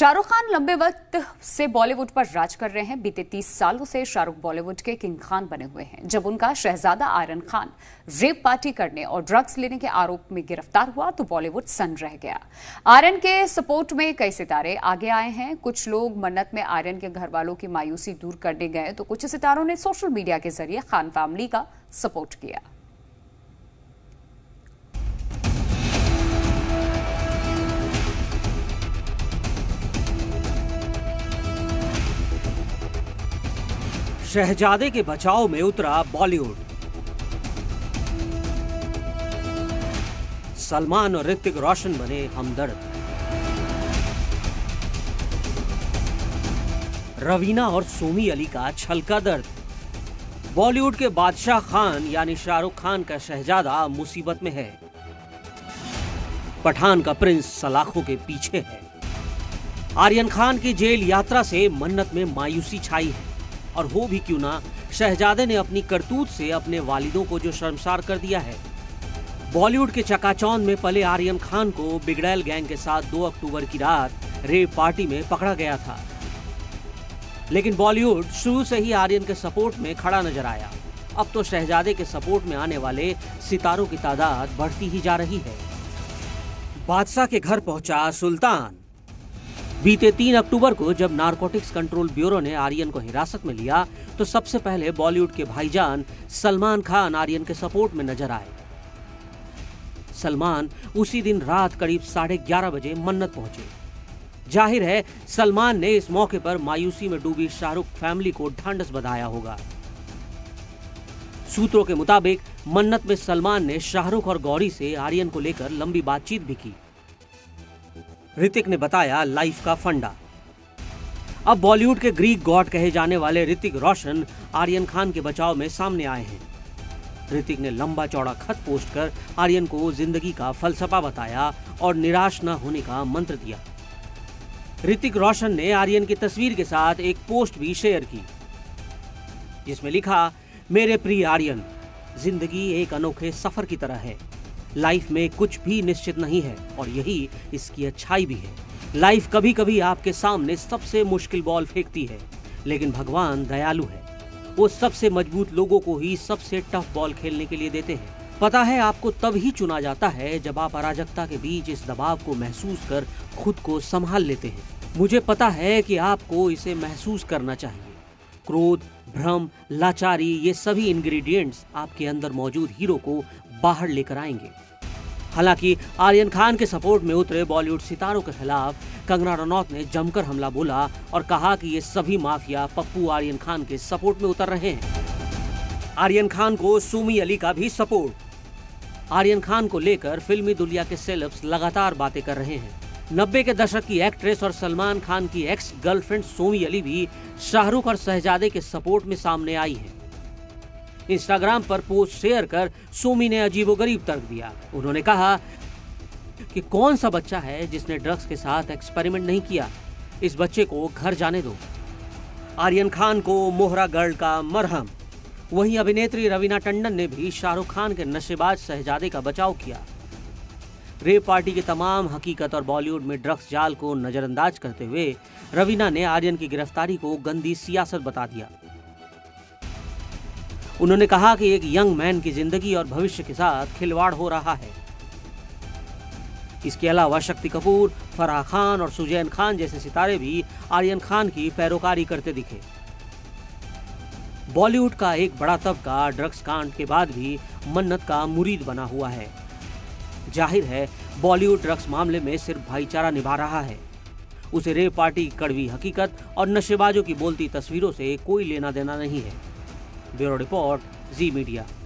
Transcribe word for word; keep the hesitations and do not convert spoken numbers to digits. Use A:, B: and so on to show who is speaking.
A: शाहरुख खान लंबे वक्त से बॉलीवुड पर राज कर रहे हैं। बीते तीस सालों से शाहरुख बॉलीवुड के किंग खान बने हुए हैं। जब उनका शहजादा आर्यन खान रेप पार्टी करने और ड्रग्स लेने के आरोप में गिरफ्तार हुआ तो बॉलीवुड सन्न रह गया। आर्यन के सपोर्ट में कई सितारे आगे आए हैं। कुछ लोग मन्नत में आर्यन के घर वालों की मायूसी दूर करने गए तो कुछ सितारों ने सोशल मीडिया के जरिए खान फैमिली का सपोर्ट किया।
B: शहजादे के बचाव में उतरा बॉलीवुड। सलमान और ऋतिक रोशन बने हमदर्द। रवीना और सोमी अली का छलका दर्द। बॉलीवुड के बादशाह खान यानी शाहरुख खान का शहजादा मुसीबत में है। पठान का प्रिंस सलाखों के पीछे है। आर्यन खान की जेल यात्रा से मन्नत में मायूसी छाई है और हो भी क्यों ना, शहजादे ने अपनी करतूत से अपने वालिदों को जो शर्मसार कर दिया है। बॉलीवुड के चकाचौंध में पले आर्यन खान को बिगड़ैल गैंग के साथ दो अक्टूबर की रात रेप पार्टी में पकड़ा गया था, लेकिन बॉलीवुड शुरू से ही आर्यन के सपोर्ट में खड़ा नजर आया। अब तो शहजादे के सपोर्ट में आने वाले सितारों की तादाद बढ़ती ही जा रही है। बादशाह के घर पहुंचा सुल्तान। बीते तीन अक्टूबर को जब नारकोटिक्स कंट्रोल ब्यूरो ने आर्यन को हिरासत में लिया तो सबसे पहले बॉलीवुड के भाईजान सलमान खान आर्यन के सपोर्ट में नजर आए। सलमान उसी दिन रात करीब साढ़े ग्यारह बजे मन्नत पहुंचे। जाहिर है सलमान ने इस मौके पर मायूसी में डूबी शाहरुख फैमिली को ढांढस बंधाया होगा। सूत्रों के मुताबिक मन्नत में सलमान ने शाहरुख और गौरी से आर्यन को लेकर लंबी बातचीत भी की। ऋतिक ने बताया लाइफ का फंडा। अब बॉलीवुड के ग्रीक गॉड कहे जाने वाले ऋतिक रोशन आर्यन खान के बचाव में सामने आए हैं। ऋतिक ने लंबा चौड़ा खत पोस्ट कर आर्यन को जिंदगी का फलसफा बताया और निराश न होने का मंत्र दिया। ऋतिक रोशन ने आर्यन की तस्वीर के साथ एक पोस्ट भी शेयर की जिसमें लिखा, मेरे प्रिय आर्यन, जिंदगी एक अनोखे सफर की तरह है। लाइफ में कुछ भी निश्चित नहीं है और यही इसकी अच्छाई भी है। लाइफ कभी कभी आपके सामने सबसे मुश्किल बॉल फेंकती है, लेकिन भगवान दयालु है। वो सबसे मजबूत लोगों को ही सबसे टफ बॉल खेलने के लिए देते हैं। पता है आपको तब ही चुना जाता है जब आप अराजकता के बीच इस दबाव को महसूस कर खुद को संभाल लेते हैं। मुझे पता है कि आपको इसे महसूस करना चाहिए। क्रोध, भ्रम, लाचारी, ये सभी इंग्रेडिएंट्स आपके अंदर मौजूद हीरो को बाहर लेकर आएंगे। हालांकि आर्यन खान के सपोर्ट में उतरे बॉलीवुड सितारों के खिलाफ कंगना रनौत ने जमकर हमला बोला और कहा कि ये सभी माफिया पप्पू आर्यन खान के सपोर्ट में उतर रहे हैं। आर्यन खान को सोमी अली का भी सपोर्ट। आर्यन खान को लेकर फिल्मी दुनिया के सेलेब्स लगातार बातें कर रहे हैं। नब्बे के दशक की एक्ट्रेस और सलमान खान की एक्स गर्लफ्रेंड सोमी अली भी शाहरुख और शहजादे के सपोर्ट में सामने आई है। इंस्टाग्राम पर पोस्ट शेयर कर सोमी ने अजीबोगरीब तर्क दिया। उन्होंने कहा कि कौन सा बच्चा है जिसने ड्रग्स के साथ एक्सपेरिमेंट नहीं किया, इस बच्चे को घर जाने दो। आर्यन खान को मोहरा गर्ल का मरहम। वहीं अभिनेत्री रवीना टंडन ने भी शाहरुख खान के नशेबाज शहजादे का बचाव किया। रेप पार्टी की तमाम हकीकत और बॉलीवुड में ड्रग्स जाल को नजरअंदाज करते हुए रवीना ने आर्यन की गिरफ्तारी को गंदी सियासत बता दिया। उन्होंने कहा कि एक यंग मैन की जिंदगी और भविष्य के साथ खिलवाड़ हो रहा है। इसके अलावा शक्ति कपूर, फराह खान और सुजैन खान जैसे सितारे भी आर्यन खान की पैरोकारी करते दिखे। बॉलीवुड का एक बड़ा तबका ड्रग्स कांड के बाद भी मन्नत का मुरीद बना हुआ है। जाहिर है बॉलीवुड ड्रग्स मामले में सिर्फ भाईचारा निभा रहा है। उसे रेप पार्टी की कड़वी हकीकत और नशेबाजों की बोलती तस्वीरों से कोई लेना देना नहीं है। Bureau report, Zee media.